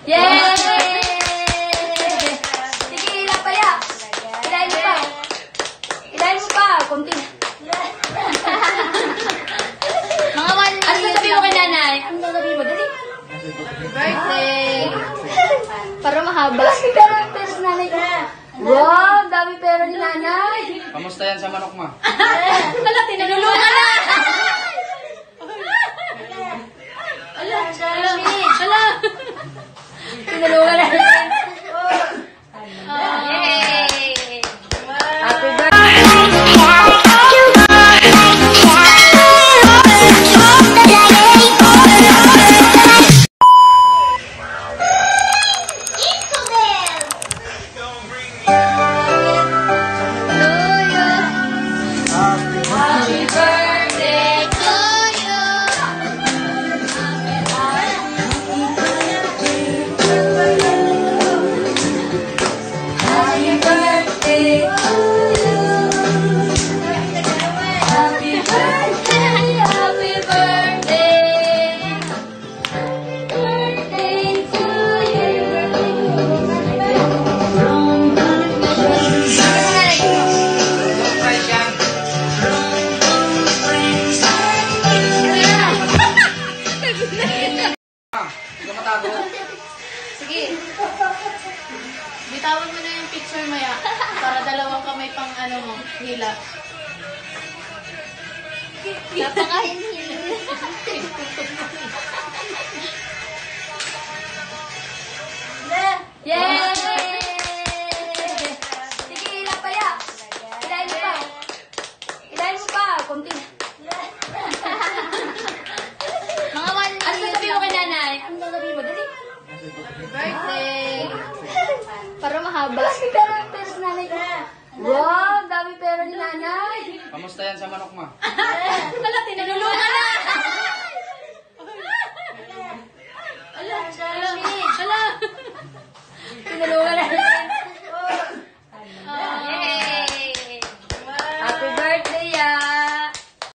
Yay! Sige, hila pa ya. Hilahin mo pa. Hilahin mo pa. Kunti. Mga one. Ano sasabihin mo kay nanay? Ano sasabihin mo? Dali. Birthday. Para mahaba. Pero sa nanay ko. Wow, dami pera ni nanay. Kamusta yan sa manok ma? Wala, tinulungan na. Ala. Tinulungan na. Yay! Happy birthday. Happy birthday to you. Happy birthday to you. Happy birthday, happy birthday. Happy birthday to you. Hindi ka matago. Sige. Bitawan mo na yung picture mo ya. Para dalawang kamay pang ano mo, hila. Napakahinhin. Yay! Sige, hila pa ya. Hilahin mo pa. Hilahin mo pa. Kunti. Mga one. Ano sasabihin mo kay nanay? Ano sasabihin mo? Dali. Birthday. Para mahaba. Pero sa nanay ko. Wow, dami pera ni nanay. Kamusta yan sa manok ma? Wala, tinulungan na.